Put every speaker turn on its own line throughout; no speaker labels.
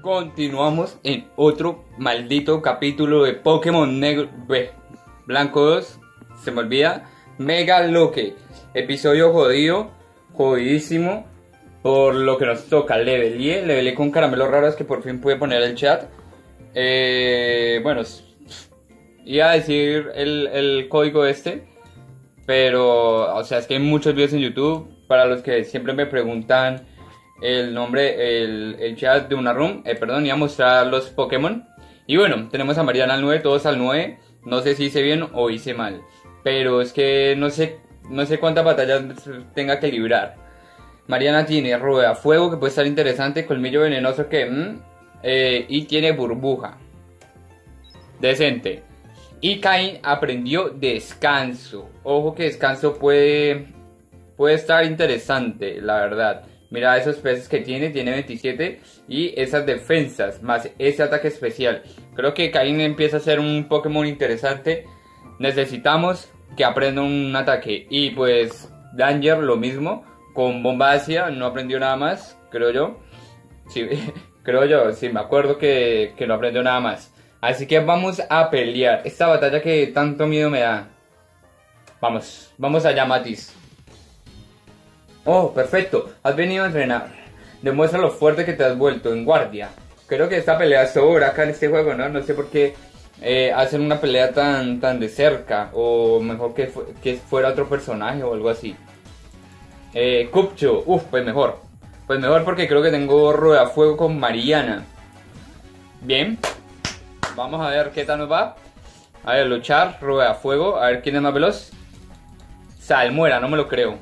Continuamos en otro maldito capítulo de Pokémon Negro, Blanco 2, se me olvida, Mega Loque, episodio jodidísimo, por lo que nos toca. Levelé con caramelos raros que por fin pude poner el chat. Bueno, iba a decir el código pero, o sea, es que hay muchos videos en YouTube. Para los que siempre me preguntan el nombre, el chat de una room, perdón, iba a mostrar los Pokémon. Y bueno, tenemos a Mariana al 9, todos al 9. No sé si hice bien o hice mal, pero es que no sé cuántas batallas tenga que librar. Mariana tiene rueda fuego, que puede estar interesante, colmillo venenoso y tiene burbuja. Decente. Y Caín aprendió descanso. Ojo que descanso puede estar interesante, la verdad. Mira esos peces que tiene 27 y esas defensas, más ese ataque especial. Creo que Caín empieza a ser un Pokémon interesante. Necesitamos que aprenda un ataque. Y pues Danger lo mismo, con bomba ácida, no aprendió nada más, creo yo. Sí, sí, me acuerdo que no aprendió nada más. Así que vamos a pelear esta batalla que tanto miedo me da. Vamos allá, Matis. Oh, perfecto, has venido a entrenar. Demuestra lo fuerte que te has vuelto en guardia. Creo que esta pelea sobra acá en este juego, ¿no? No sé por qué hacen una pelea tan de cerca. O mejor que fuera otro personaje o algo así. Cupcho, pues mejor. Pues mejor porque creo que tengo rueda fuego con Mariana. Bien. Vamos a ver qué tal nos va. A ver, luchar, rueda fuego. A ver quién es más veloz. Salmuera, no me lo creo.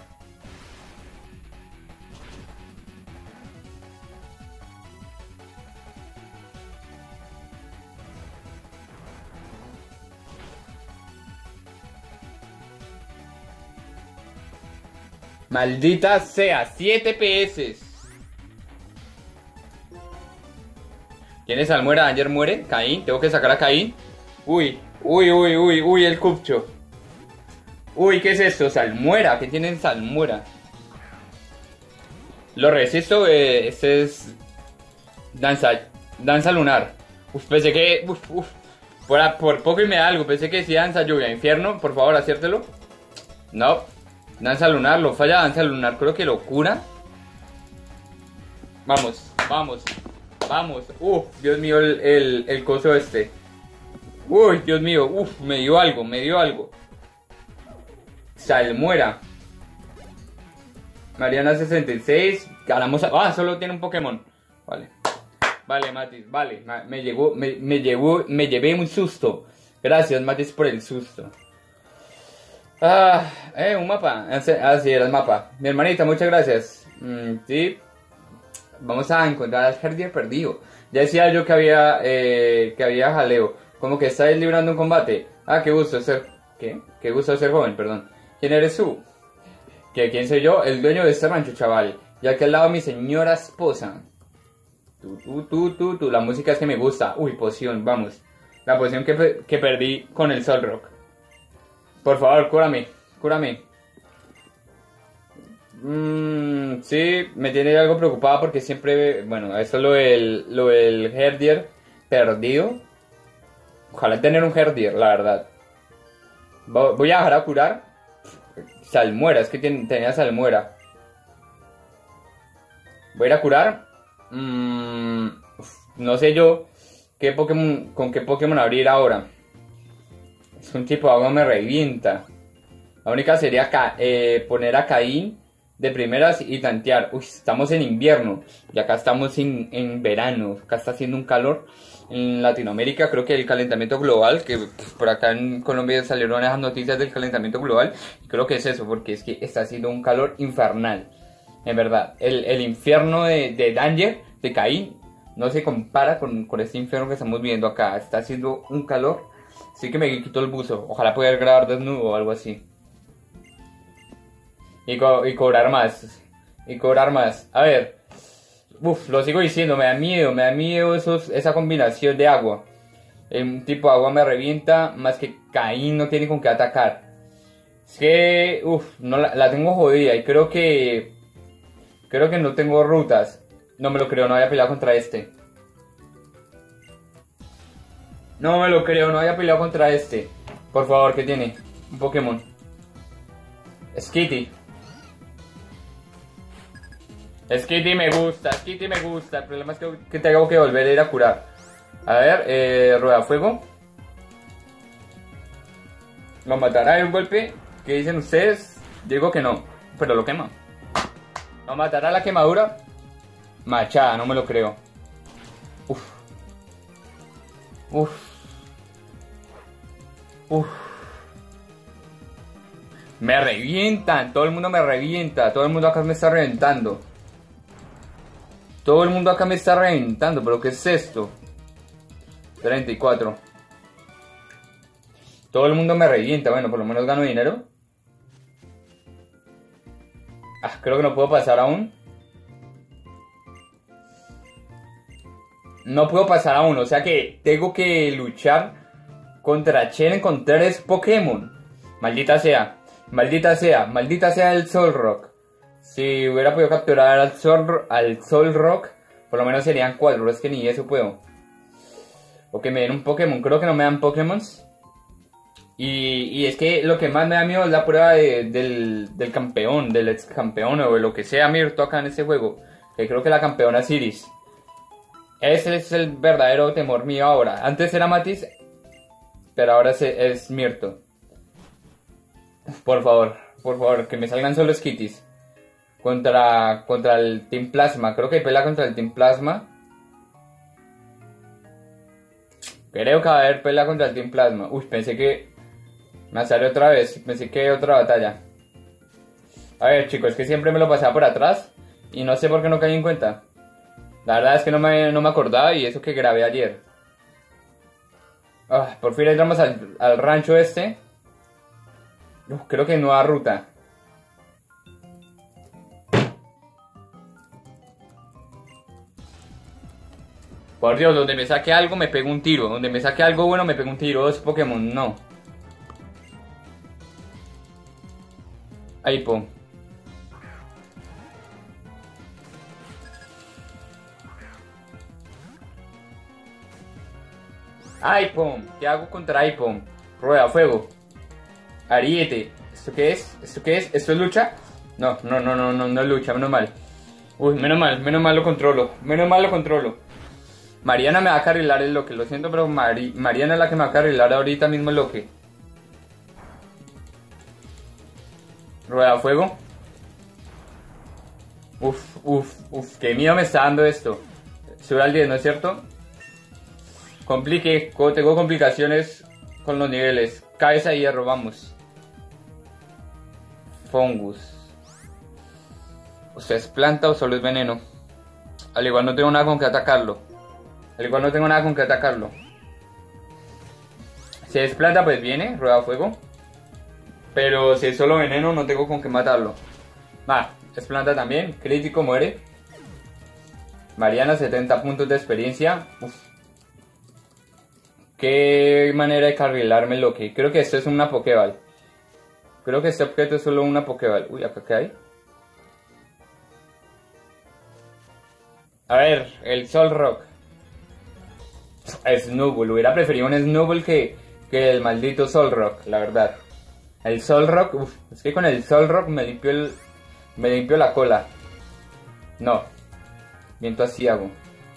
Maldita sea, 7 PS. ¿Quién es Salmuera? Ayer muere. Caín, tengo que sacar a Caín. Uy, el Cupcho. Uy, ¿qué es esto? Salmuera, ¿qué tiene Salmuera? Lo resisto, este es danza lunar. Pensé que, por poco y me da algo. Pensé que decía danza lluvia, infierno, por favor, aciértelo. No, danza lunar, lo falla danza lunar, creo que lo cura. Vamos. Dios mío, el coso este. Uy, Dios mío, me dio algo. Salmuera. Mariana 66. Ganamos. Solo tiene un Pokémon. Vale, Matis, vale. Me llevé un susto. Gracias, Matis, por el susto. Un mapa. Sí, era el mapa. Mi hermanita, muchas gracias. Sí. Vamos a encontrar al Herdier perdido. Ya decía yo que había jaleo. Como que estáis librando un combate. Qué gusto ser. ¿Qué? Qué gusto ser joven, perdón. ¿Quién eres tú? ¿Quién soy yo? El dueño de este rancho, chaval. Y aquí al lado mi señora esposa. La música es que me gusta. Uy, poción, vamos. La poción que perdí con el Solrock. Por favor, cúrame. Sí, me tiene algo preocupado porque siempre, bueno, eso lo del Herdier perdido. Ojalá tener un Herdier, la verdad. Voy a dejar a curar. Salmuera, es que tenía Salmuera. Voy a ir a curar. No sé yo con qué Pokémon abrir ahora. Es un tipo de agua, me revienta. La única sería poner a Caín de primeras y tantear. Estamos en invierno y acá estamos en verano. Acá está haciendo un calor. En Latinoamérica creo que el calentamiento global, que por acá en Colombia salieron esas noticias del calentamiento global, creo que es eso, porque es que está haciendo un calor infernal. En verdad, el infierno de Danger, de Caín, no se compara con este infierno que estamos viendo acá. Está haciendo un calor. Así que me quito el buzo. Ojalá pueda grabar desnudo o algo así. Y cobrar más. A ver. Lo sigo diciendo, me da miedo esa combinación de agua. Un tipo de agua me revienta, más que Caín no tiene con qué atacar. Es que, no la tengo jodida y creo que no tengo rutas. No me lo creo, no voy a pelear contra este. No me lo creo, no había peleado contra este. Por favor, ¿qué tiene? Un Pokémon. Skitty. Skitty me gusta, Skitty me gusta. El problema es que tengo que volver a ir a curar. A ver, Rueda Fuego. ¿Lo matará de un golpe? ¿Qué dicen ustedes? Digo que no, pero lo quema. ¿Lo matará la quemadura? Machada, no me lo creo. Uf. Uf. Uf. Me revientan, todo el mundo me revienta, todo el mundo acá me está reventando. Todo el mundo acá me está reventando, pero ¿qué es esto? 34. Todo el mundo me revienta, bueno, por lo menos gano dinero. Creo que no puedo pasar aún. No puedo pasar aún, o sea que tengo que luchar contra Cheren con 3 Pokémon. Maldita sea, maldita sea, maldita sea el Solrock. Si hubiera podido capturar al Solrock, por lo menos serían 4, pero es que ni eso puedo. O que me den un Pokémon, creo que no me dan Pokémon. Y es que lo que más me da miedo es la prueba del campeón, del ex campeón o de lo que sea Mirto acá en este juego. Que creo que la campeona es Iris. Ese es el verdadero temor mío ahora. Antes era Matiz, pero ahora es Mirto. Por favor, que me salgan solo Skitties. Contra el Team Plasma. Creo que hay pelea contra el Team Plasma. Creo que va a haber pelea contra el Team Plasma. Uy, pensé que me salió otra vez. Pensé que otra batalla. A ver, chicos, es que siempre me lo pasaba por atrás. Y no sé por qué no caí en cuenta. La verdad es que no me acordaba y eso que grabé ayer. Por fin entramos al rancho este. Creo que nueva ruta. Por Dios, donde me saque algo me pego un tiro. Donde me saque algo bueno me pego un tiro. Es Pokémon, no. Ahí, po. Aipom, ¿qué hago contra Aipom? Rueda Fuego. Ariete. ¿Esto qué es? ¿Esto qué es? ¿Esto es lucha? No es lucha, menos mal. Uy, menos mal lo controlo. Menos mal lo controlo. Mariana me va a carrilar el Loque, lo siento, pero Mariana es la que me va a carrilar ahorita mismo el Loque. Rueda Fuego. Uf, qué miedo me está dando esto. Sube al 10, ¿no es cierto? Tengo complicaciones con los niveles. Cabeza de hierro, vamos. Fungus. O sea, ¿es planta o solo es veneno? Al igual no tengo nada con que atacarlo. Si es planta, pues viene, rueda fuego. Pero si es solo veneno, no tengo con qué matarlo. Es planta también. Crítico, muere. Mariana, 70 puntos de experiencia. Qué manera de carrilarme lo que. Creo que esto es una Pokéball. Creo que este objeto es solo una Pokéball. Uy, ¿acá qué hay? A ver, el Solrock. Snubbull. Hubiera preferido un Snubbull que el maldito Solrock, la verdad. El Solrock, es que con el Solrock me limpio la cola. No. Viento asiago.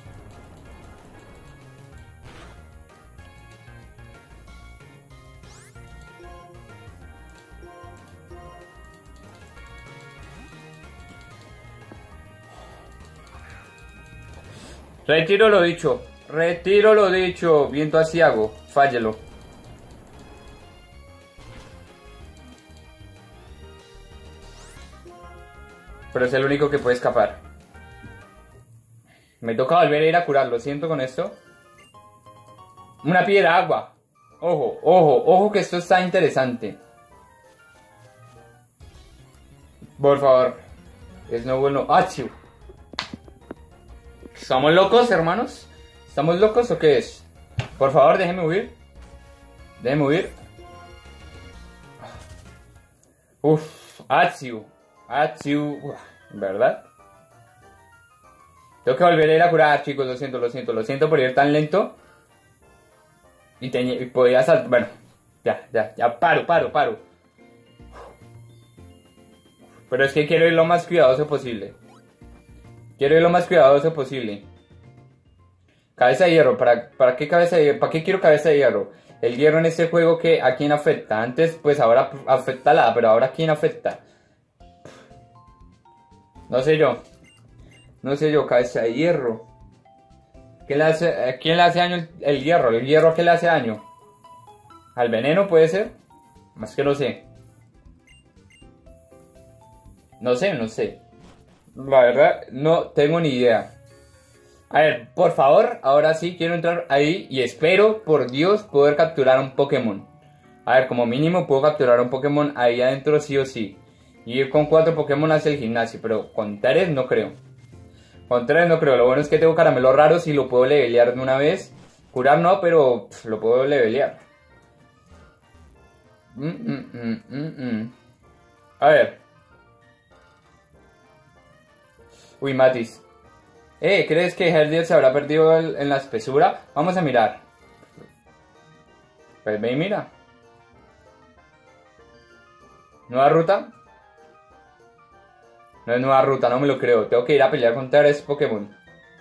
Retiro lo dicho, viento asiago, fállelo. Pero es el único que puede escapar. Me toca volver a ir a curar, lo siento con esto. Una piedra agua. Ojo que esto está interesante. Por favor. Es no bueno. ¡Achiu! ¿Estamos locos, hermanos? ¿Estamos locos o qué es? Por favor, déjenme huir. Achiu. ¿Verdad? Tengo que volver a ir a curar, chicos. Lo siento por ir tan lento. y podía saltar. Bueno, ya paro. Pero es que quiero ir lo más cuidadoso posible. Cabeza de hierro, ¿para qué cabeza de hierro? ¿Para qué quiero cabeza de hierro? El hierro en este juego, que ¿a quién afecta? Antes, pues ahora afecta a la, pero ahora ¿a quién afecta? No sé yo, cabeza de hierro. ¿A quién le hace daño el hierro? ¿El hierro a qué le hace daño? ¿Al veneno puede ser? Más que no sé. No sé. La verdad, no tengo ni idea. A ver, por favor, ahora sí quiero entrar ahí y espero, por Dios, poder capturar un Pokémon. A ver, como mínimo puedo capturar un Pokémon ahí adentro sí o sí. Y ir con 4 Pokémon hacia el gimnasio, pero con 3 no creo. Lo bueno es que tengo caramelos raros y lo puedo levelear de una vez. Curar no, pero lo puedo levelear. A ver. Uy, Matis. ¿Crees que Herdier se habrá perdido en la espesura? Vamos a mirar. Pues ve y mira. ¿Nueva ruta? No es nueva ruta, no me lo creo. Tengo que ir a pelear contra ese Pokémon.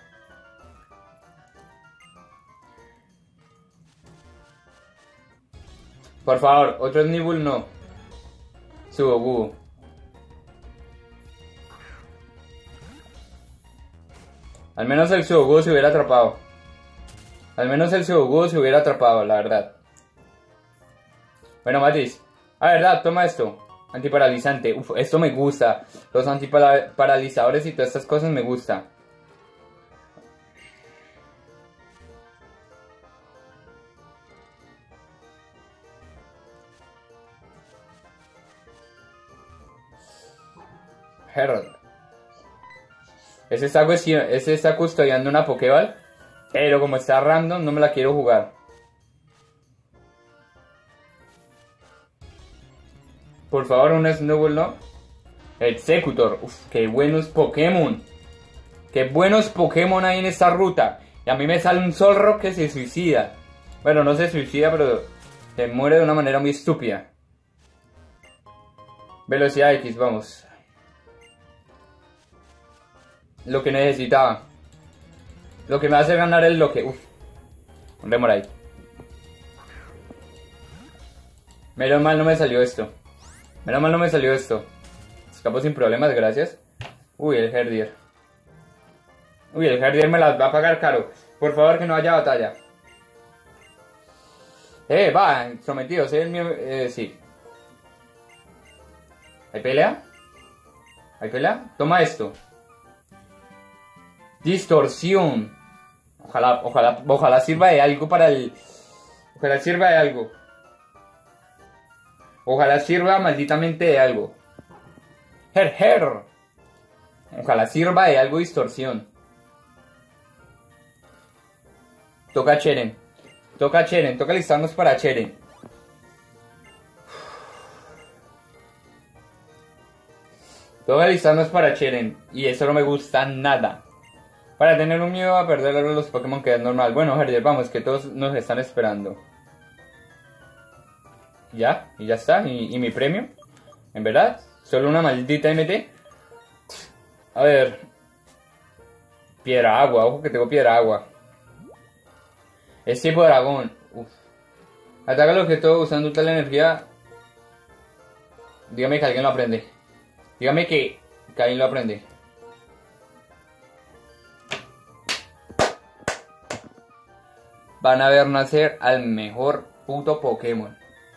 Por favor, otro Nibul no. Sudoku. Al menos el Sudoku se hubiera atrapado. La verdad. Bueno, Matis. Verdad, toma esto. Antiparalizante. Uf, esto me gusta. Los antiparalizadores y todas estas cosas me gusta. Herald. Ese está custodiando una Pokéball. Pero como está random, no me la quiero jugar. Por favor, un Snowball no. Executor. Uf, qué buenos Pokémon. Qué buenos Pokémon hay en esta ruta. Y a mí me sale un Solrock que se suicida. Bueno, no se suicida, pero se muere de una manera muy estúpida. Velocidad X, vamos. Lo que necesitaba. Lo que me hace ganar es lo que... Uff. Un Remoraid. Menos mal no me salió esto. Escapo sin problemas, gracias. Uy, el Herdier. El Herdier me las va a pagar caro. Por favor, que no haya batalla. Va, sometido, soy el mío. Sí. ¿Hay pelea? Toma esto. Distorsión. Ojalá sirva de algo para el... Ojalá sirva malditamente de algo. Ojalá sirva de algo distorsión. Toca Cheren. Toca listarnos para Cheren. Y eso no me gusta nada. Para tener un miedo a perder a los Pokémon que es normal. Bueno, Herdier, vamos, que todos nos están esperando. Ya, y ya está. ¿Y mi premio? ¿En verdad? ¿Solo una maldita MT? A ver. Piedra agua, ojo que tengo piedra agua. Es tipo dragón. Uf. Ataca el objeto usando tal energía. Dígame que alguien lo aprende. Dígame que alguien lo aprende. Van a ver nacer al mejor puto Pokémon.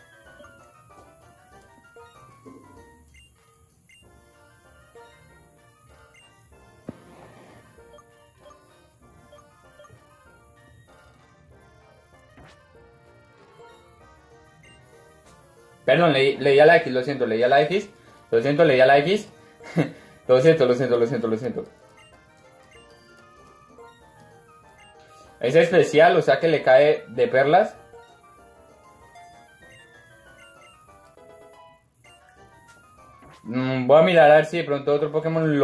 Perdón, leía la X, lo siento, leía la X. Lo siento. Lo siento. Es especial, o sea que le cae de perlas. Voy a mirar a ver si de pronto otro Pokémon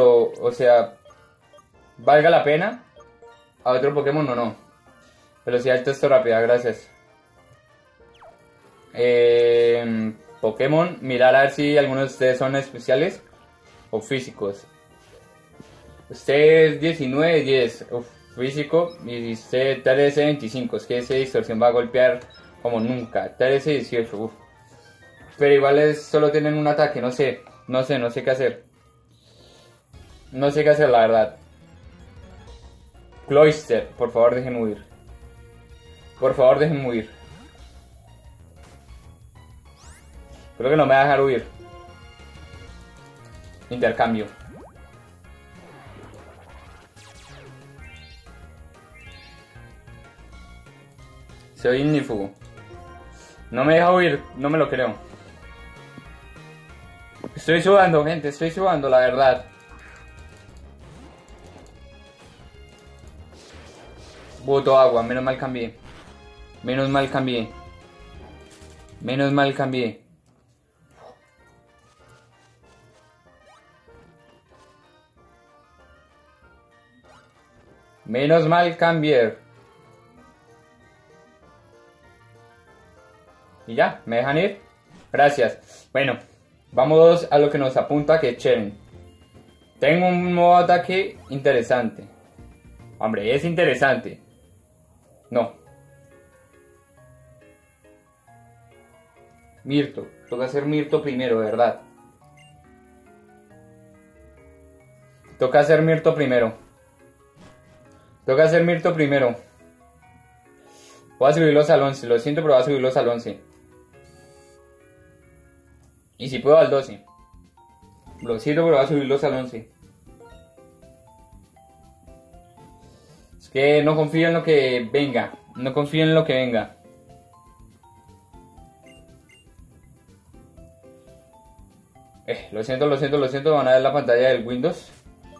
valga la pena. A otro Pokémon o no. Velocidad alta, esto rápida, gracias. Pokémon, mirar a ver si algunos de ustedes son especiales o físicos. Usted es 19, 10, físico, y usted 13, 25, es que esa distorsión va a golpear como nunca. 13, 18, pero igual solo tienen un ataque, no sé qué hacer. No sé qué hacer, la verdad. Cloyster, por favor déjenme huir. Por favor déjenme huir. Creo que no me va a dejar huir. Intercambio. Soy ignífugo. No me deja huir, no me lo creo. Estoy sudando, gente, estoy sudando, la verdad. Boto agua, menos mal cambié. Menos mal cambié. Menos mal cambié. Menos mal cambié. Y ya, ¿me dejan ir? Gracias. Bueno, vamos a lo que nos apunta, que es Cheren. Tengo un nuevo ataque interesante. Hombre, es interesante. No. Mirto. Toca hacer Mirto primero, ¿verdad? Toca hacer Mirto primero. Toca hacer Mirto primero. Voy a subirlos al 11. Lo siento, pero voy a subirlos al 11. Y si puedo al 12. Lo siento, pero voy a subirlos al 11. Es que no confío en lo que venga. No confío en lo que venga. Lo siento. Van a ver la pantalla del Windows.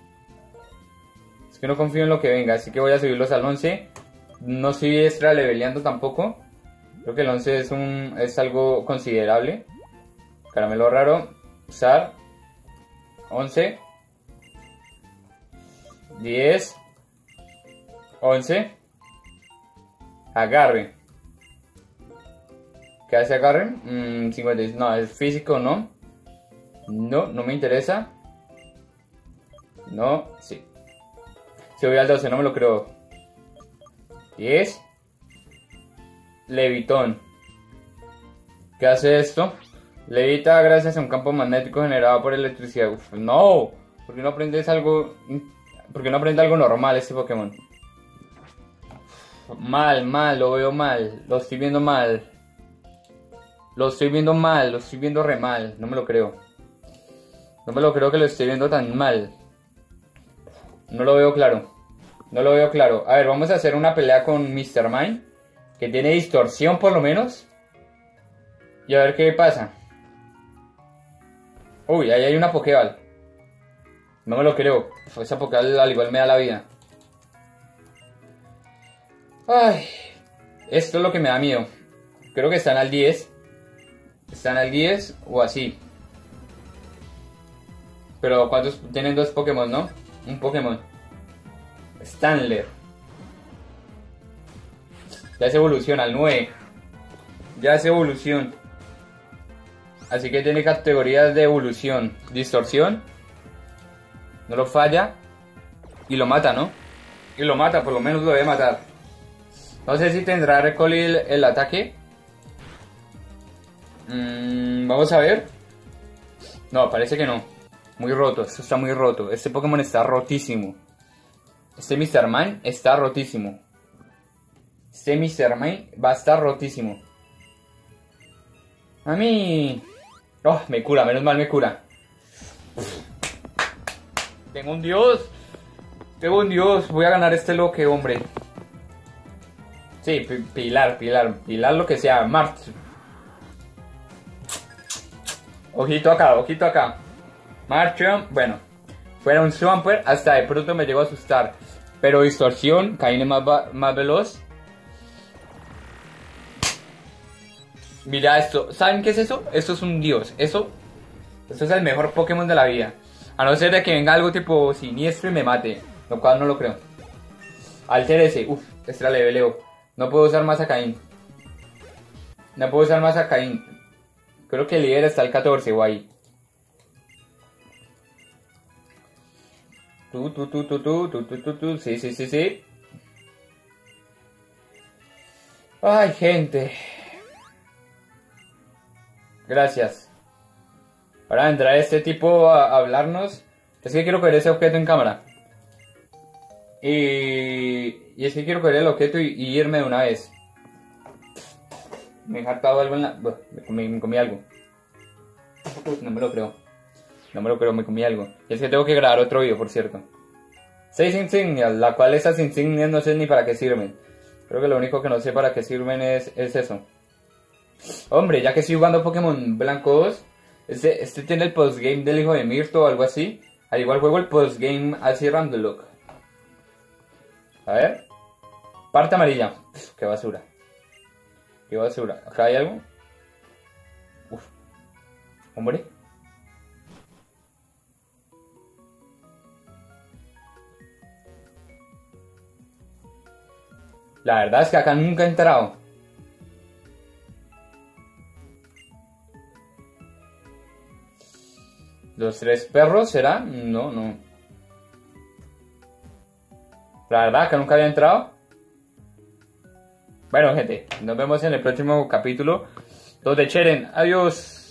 Es que no confío en lo que venga. Así que voy a subirlos al 11. No estoy extra leveleando tampoco. Creo que el 11 es algo considerable. Caramelo raro. Usar. 11. 10. 11. Agarre. ¿Qué hace agarre? 56. No, es físico, ¿no? No me interesa. No, sí. Si voy al 12, no me lo creo. 10. Levitón. ¿Qué hace esto? Levita gracias a un campo magnético generado por electricidad. Uf, no. ¿Por qué no aprendes algo? ¿Por qué no aprende algo normal este Pokémon? Mal, lo veo mal. Lo estoy viendo mal. Lo estoy viendo re mal. No me lo creo. No me lo creo que lo estoy viendo tan mal. No lo veo claro. A ver, vamos a hacer una pelea con Mr. Mime, que tiene distorsión por lo menos. Y a ver qué pasa. Uy, ahí hay una Pokéball. No me lo creo. Esa Pokéball al igual me da la vida. Ay, esto es lo que me da miedo. Creo que están al 10. Están al 10 o así. Pero ¿cuántos? Tienen dos Pokémon, ¿no? Un Pokémon. Stanler. Ya se evoluciona al 9. Ya se evoluciona. Así que tiene categorías de evolución. Distorsión. No lo falla. Y lo mata, ¿no? Y lo mata, por lo menos lo debe matar. No sé si tendrá Recoil el ataque. Vamos a ver. No, parece que no. Muy roto, esto está muy roto. Este Pokémon está rotísimo. Este Mr. Mime está rotísimo. Este Mr. Mime va a estar rotísimo. A mí... Oh, me cura, menos mal me cura. Tengo un dios. Voy a ganar este loque, hombre. Sí, Pilar lo que sea. Mart. Ojito acá. Marchon, bueno, fuera un Swampert, hasta de pronto me llegó a asustar. Pero distorsión, Caine más veloz. Mira esto, ¿saben qué es eso? Esto es un dios, eso es el mejor Pokémon de la vida. A no ser de que venga algo tipo siniestro y me mate, lo cual no lo creo. Alter S, extra leveleo. No puedo usar más a Caine. No puedo usar más a Caín. Creo que el líder está el 14 o ahí. Tú. Sí. Ay, gente. Gracias. Ahora vendrá este tipo a hablarnos. Es que quiero coger ese objeto en cámara. Y es que quiero coger el objeto y irme de una vez. Me he hartado algo en la... Bueno, me comí algo. No me lo creo. Me comí algo. Y es que tengo que grabar otro video, por cierto. 6 insignias, la cual esas insignias no sé ni para qué sirven. Creo que lo único que no sé para qué sirven es eso. Hombre, ya que estoy jugando Pokémon Blanco 2, este tiene el postgame del hijo de Mirto o algo así. Al igual juego el postgame así Randomlock. A ver. Parte amarilla. Uf, qué basura. Qué basura. ¿Acá hay algo? Uf. Hombre. La verdad es que acá nunca he entrado. ¿Los 3 perros será? No. La verdad que nunca había entrado. Bueno, gente, nos vemos en el próximo capítulo. Los de Cheren, adiós.